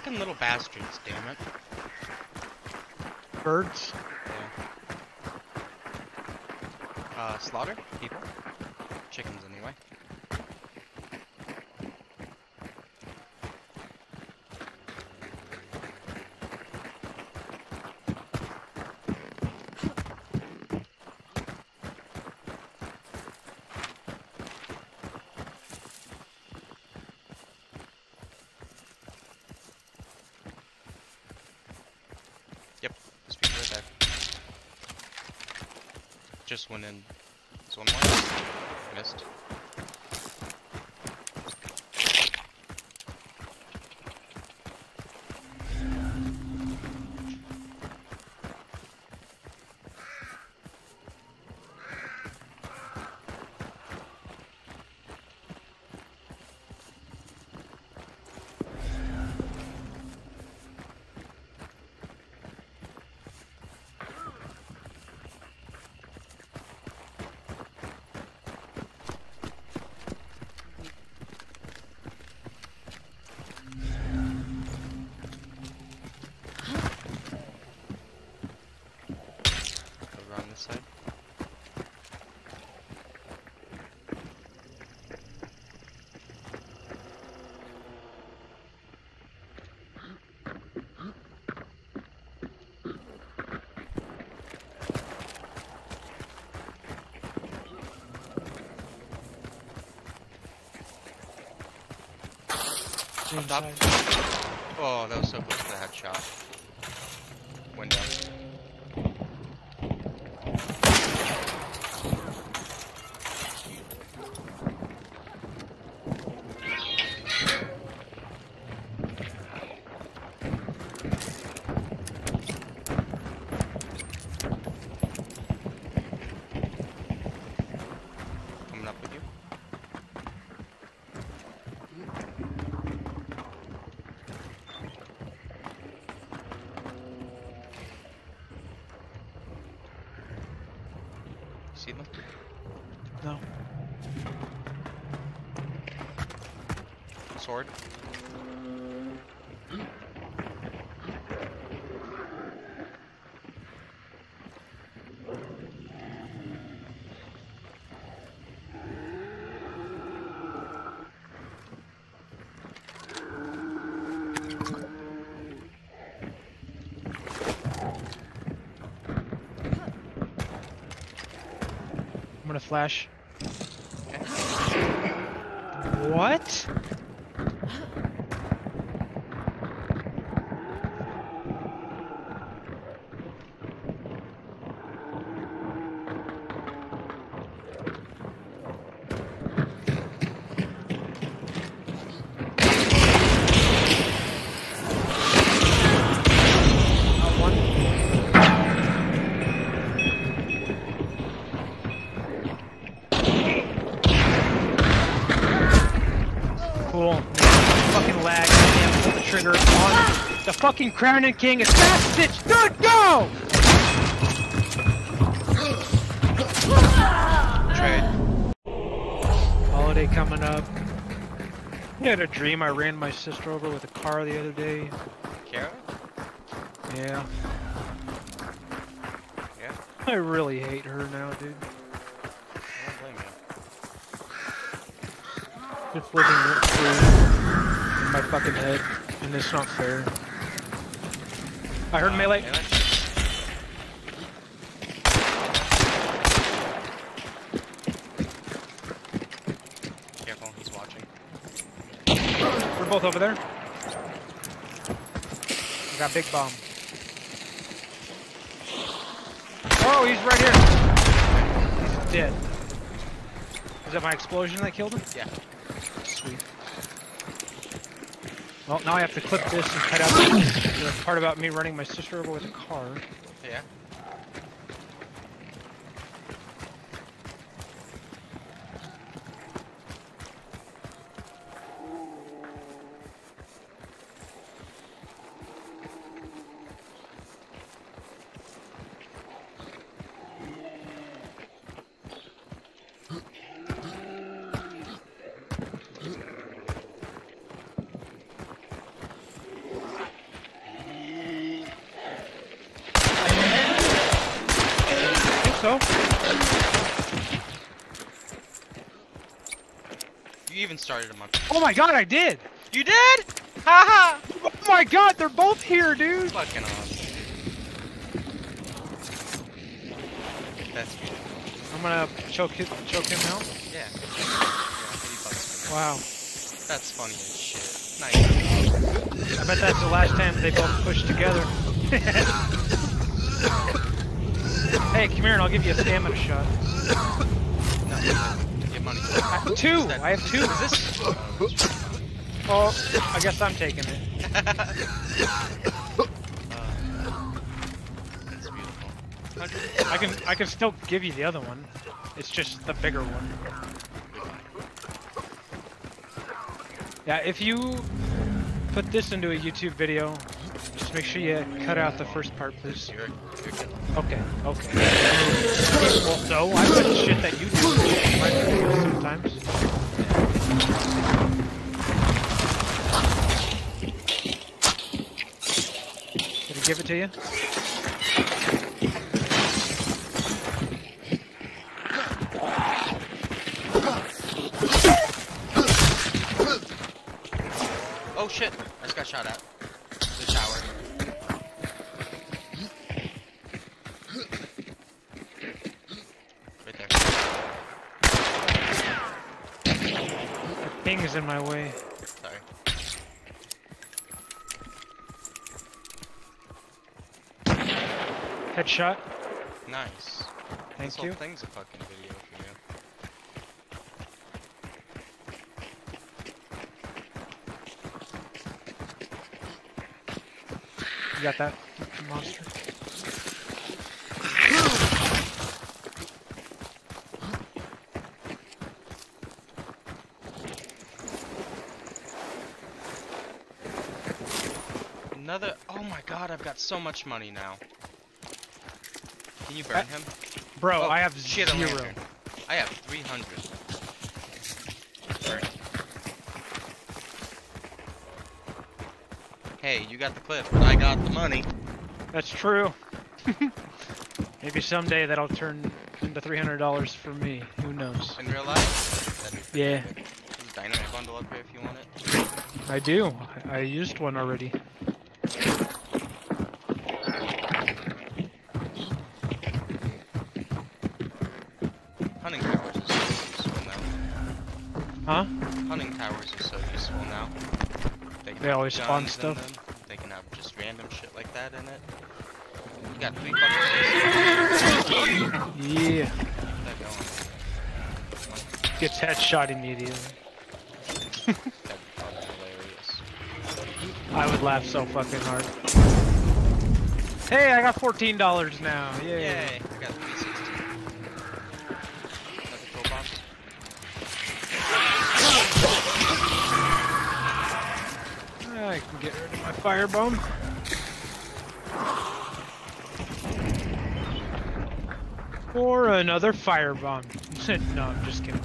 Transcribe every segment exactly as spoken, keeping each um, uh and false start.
Fucking little bastards, damn it. Birds? Yeah. Uh, slaughter? People? Chickens, anyway. Yep, speaker right there. Just went in zone one. Missed. Over on this side. Stop. Oh, that was so close to the headshot. Window. Coming up with you. See them? No. Sword. I'm gonna flash. Okay. What? Cool. Fucking lag. I can't pull the trigger on the fucking Crown and King. As fast as it should go! Trade. Holiday coming up. I had a dream I ran my sister over with a car the other day. Kara? Yeah. Yeah? I really hate her now, dude. I don't blame you. Just living rent free in my fucking head, and it's not fair. I heard Uh, melee. melee? Careful, he's watching. We're both over there. We got big bomb. Oh, he's right here. He's dead. Is that my explosion that killed him? Yeah. Sweet. Well, now I have to clip this and cut out the, the part about me running my sister over with a car. Yeah. so. You even started him up. Oh my god, I did! You did? Haha! Oh my god, they're both here, dude! Fucking awesome. That's beautiful. I'm gonna choke him, choke him out. Yeah. Yeah, eighty bucks. Wow. That's funny as shit. Nice. I bet that's the last time they both push together. Hey, come here and I'll give you a stamina shot. No, get money. I have two! I have two! Is this? Oh, I guess I'm taking it. uh, that's beautiful. I can I can still give you the other one. It's just the bigger one. Yeah, if you put this into a YouTube video, just make sure you cut out the first part, please. You're, you're good. Okay, okay. Well, so I put shit that you do sometimes. Did he give it to you? Oh shit! I just got shot at. The tower. Right there. The ping is in my way. Sorry. Headshot. Nice. Thank this you. Whole thing's a fucking video for you. You got that monster? Another. Oh my god! I've got so much money now. Can you burn I, him? Bro, Oh, I have shit, a zero. lantern. I have three hundred. Burn. Hey, you got the clip, but I got the money. That's true. Maybe someday that'll turn into three hundred dollars for me. Who knows? In real life? That'd be Yeah. good. There's a dynamite bundle up here if you want it. I do. I used one already. Hunting towers are so useful now. Huh? Hunting towers are so useful now. They, can They have always spawn guns in stuff. them. They can have just random shit like that in it. You got three fucking Yeah. Keep that going. Gets headshot immediately. That'd be fucking hilarious. I would laugh so fucking hard. Hey, I got fourteen dollars now. Yay. Yay! I got three sixteen. Another toolbox. I can get rid of my firebomb. Or another firebomb. No, I'm just kidding.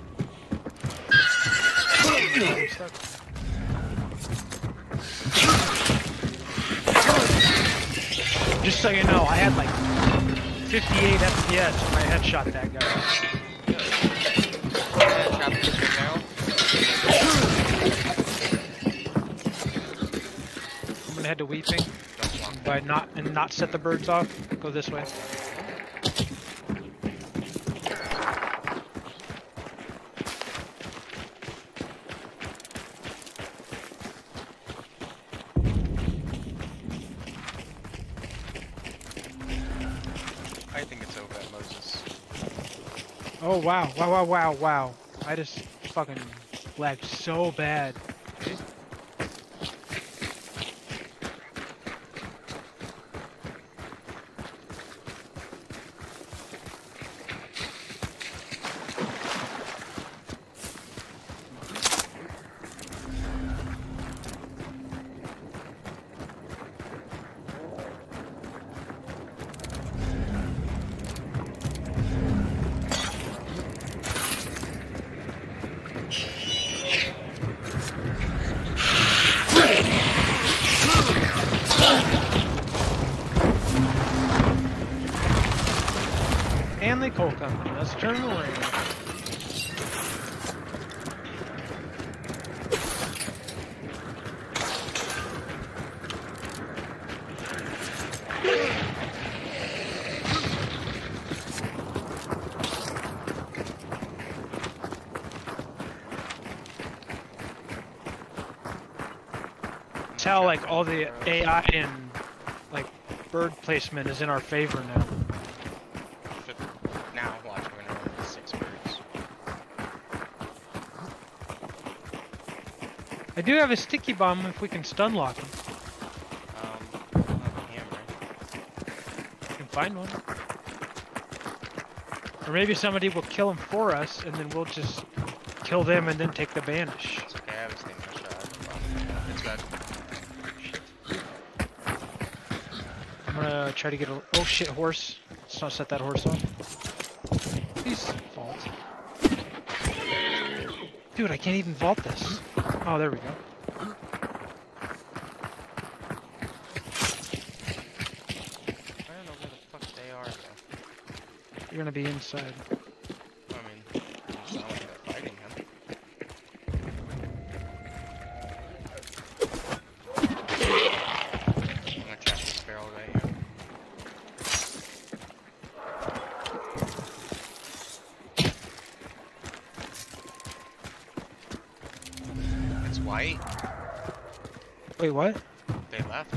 Just so you know, I had like fifty-eight F P S when I headshot that guy. Yeah, chop it with your barrel. I'm gonna head to Weeping. Don't walk. By not and not set the birds off. Go this way. I think it's over at Moses. Oh wow, wow, wow, wow, wow. I just fucking lagged so bad. Stanley Coal Company. Let's turn it around. That's how like all the A I and like bird placement is in our favor now. Now watch, we're gonna run with six birds. I do have a sticky bomb if we can stun lock him. Um, I don't have a hammer. We can find one. Or maybe somebody will kill him for us, and then we'll just kill them and then take the banish. It's okay, I have a steam shot. It's bad. I'm gonna try to get a. Oh shit, horse. Let's not set that horse off. Please vault. Dude, I can't even vault this. Oh, there we go. I don't know where the fuck they are though. You're gonna be inside. I mean, it's not like they're fighting him. I'm gonna trap this barrel right here. It's white. Wait, what? They left.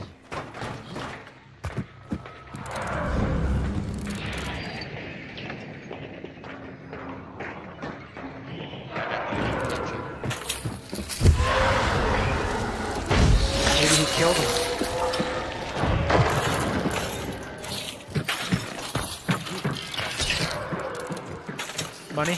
Maybe he killed him. Money?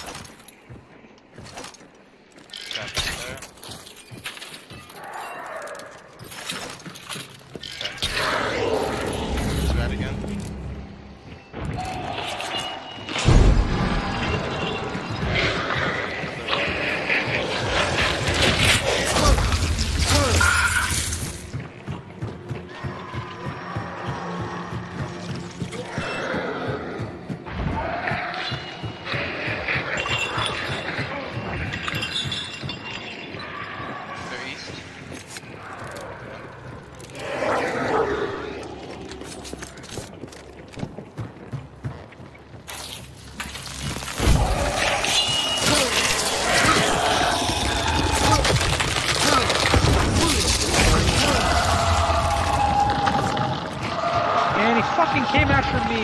Fucking came after me.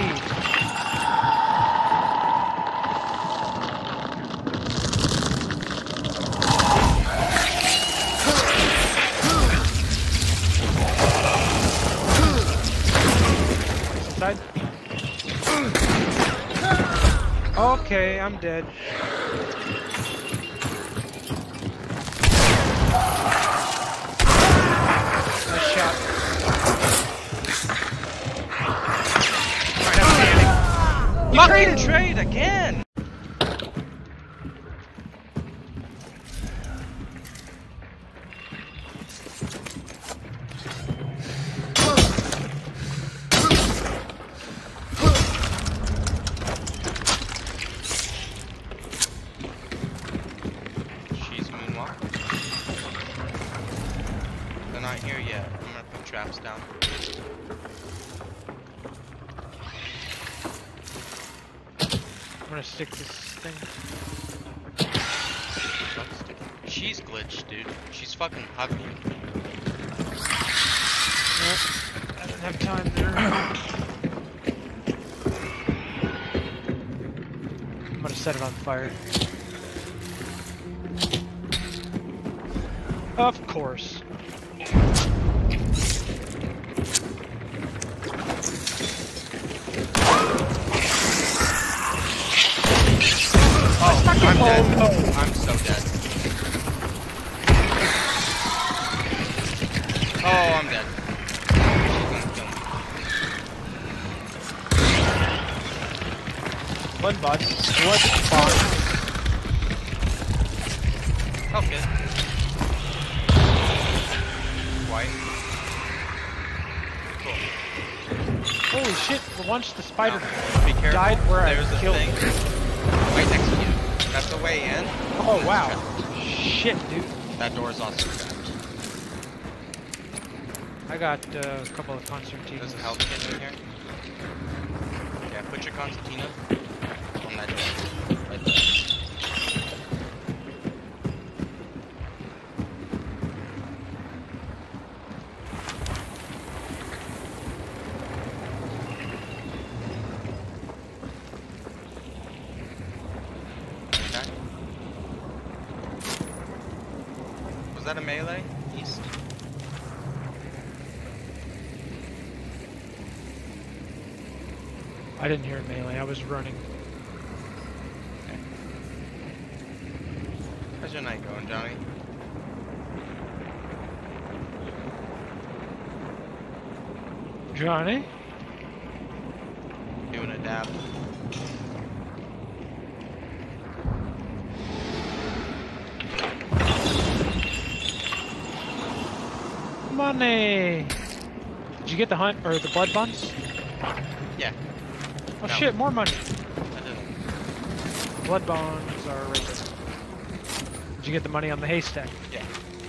Inside. Okay, I'm dead. Nice shot. Fucking trade again! She's moonwalk. They're not here yet. I'm gonna put traps down. I'm gonna stick this thing. She's glitched, dude. She's fucking hugging you. Nope. I don't have time there. I'm gonna set it on fire. Of course. Oh, I'm dead. Oh, I'm so dead. Oh, I'm dead. One bot. One bot. Okay. White. Cool. Holy shit, we're once the spider Be careful. died where There's I a killed thing it. right next to you. That's the way in. Oh wow. Shit, dude. That door is also trapped. I got uh, a couple of concertinas. There's a health kit in here. Yeah, put your concertina on that door. Right there. Okay. Was that a melee? East? I didn't hear a melee, I was running. Okay. How's your night going, Johnny? Johnny? Doing a dab. Money! Did you get the hunt or the blood buns? Yeah. Oh No. shit, more money. I didn't. Blood bonds are right there. Did you get the money on the haystack? Yeah.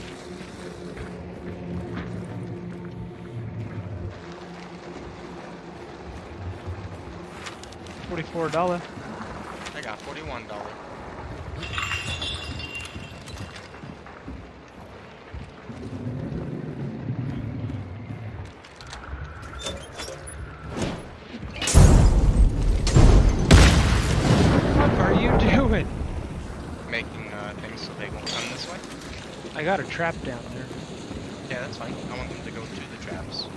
Forty-four dollar. I got forty-one dollars. What are you doing? Making uh, things so they won't come this way. I got a trap down there. Yeah, that's fine. I want them to go to the traps.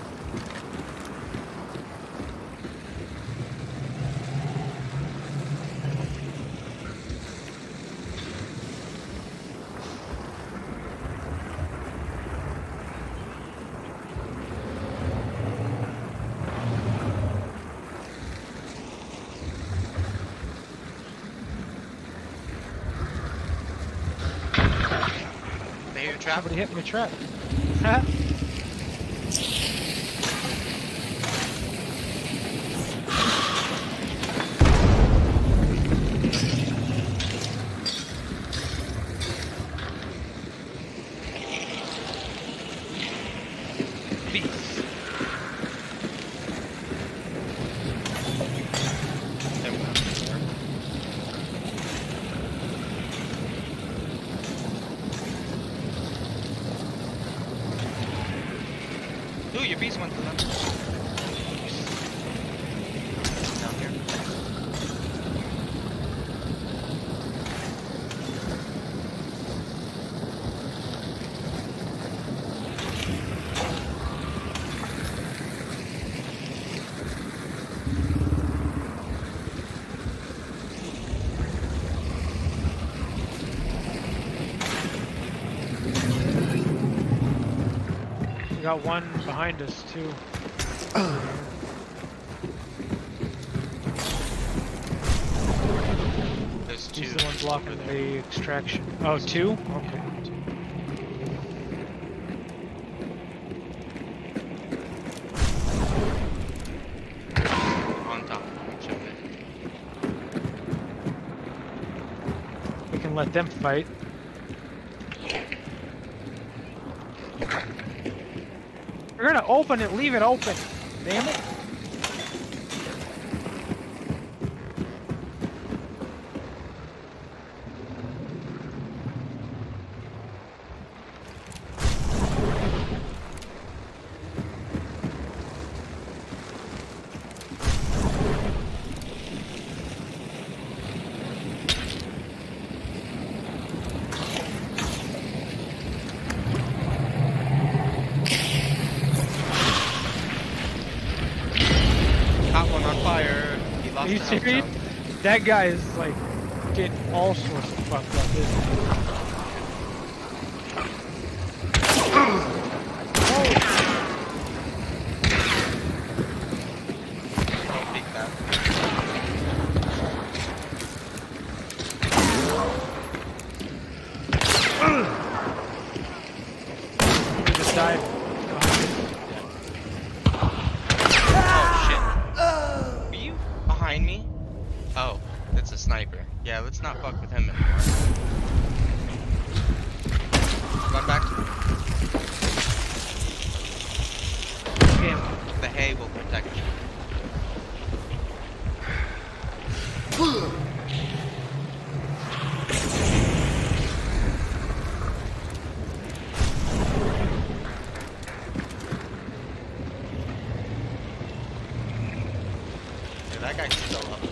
They hear a trap? Somebody hit my trap. Huh? Beast. They won't. Ooh, your beast went to them. Down here. We got one behind us too. There's two. He's the one blocking over there. the extraction. Oh, two? Okay. On top. Check it. We can let them fight. We're gonna open it, leave it open. Damn it. Hot one on fire. He lost Are you the health serious? zone. That guy is like getting all sorts of fucked up, isn't he? Don't peek that. He just died. Oh shit. him anymore. Run back. Game. The hay will protect you. Yeah, that guy's still up.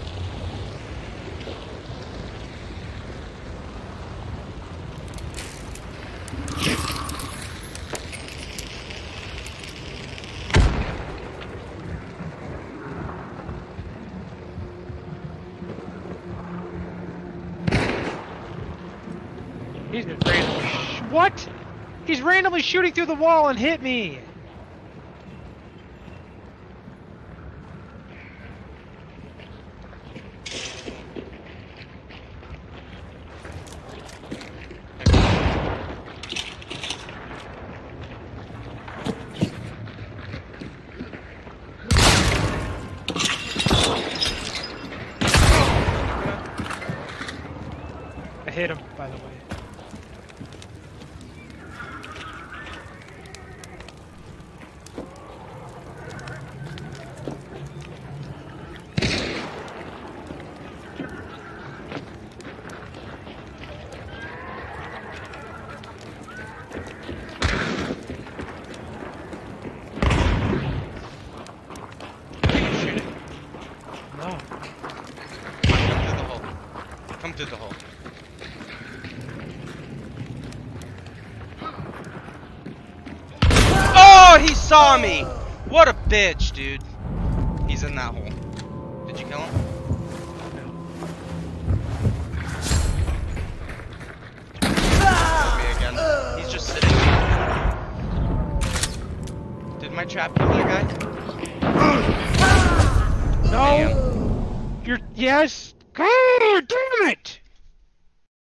He's been randomly. Sh what? He's randomly shooting through the wall and hit me. I hit him, by the way. No. Come through the hole. Come through the hole. Oh, he saw me! What a bitch, dude. He's in that hole. Did you kill him? Me again. He's just sitting there. Did my trap kill that guy? No. Damn. You're yes. God damn it!